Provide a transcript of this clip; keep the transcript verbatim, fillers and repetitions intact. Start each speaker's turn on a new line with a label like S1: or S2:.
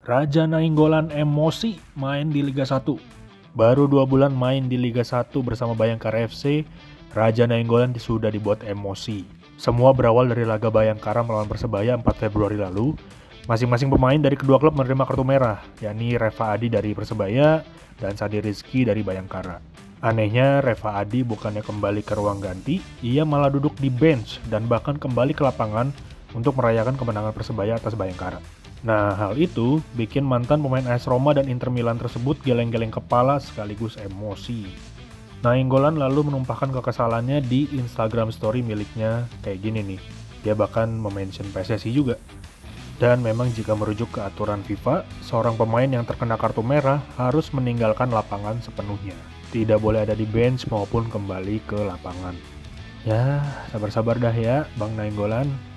S1: Raja Nainggolan emosi main di Liga satu. Baru dua bulan main di Liga satu bersama Bayangkara F C, Raja Nainggolan sudah dibuat emosi. Semua berawal dari laga Bayangkara melawan Persebaya empat Februari lalu. Masing-masing pemain dari kedua klub menerima kartu merah, yakni Reva Adi dari Persebaya dan Sadi Rizky dari Bayangkara. Anehnya, Reva Adi bukannya kembali ke ruang ganti, ia malah duduk di bench dan bahkan kembali ke lapangan untuk merayakan kemenangan Persebaya atas Bayangkara. Nah, hal itu bikin mantan pemain A S Roma dan Inter Milan tersebut geleng-geleng kepala sekaligus emosi. Nainggolan lalu menumpahkan kekesalannya di Instagram story miliknya kayak gini nih. Dia bahkan memention P S S I juga. Dan memang jika merujuk ke aturan FIFA, seorang pemain yang terkena kartu merah harus meninggalkan lapangan sepenuhnya. Tidak boleh ada di bench maupun kembali ke lapangan. Ya, sabar-sabar dah ya, Bang Nainggolan.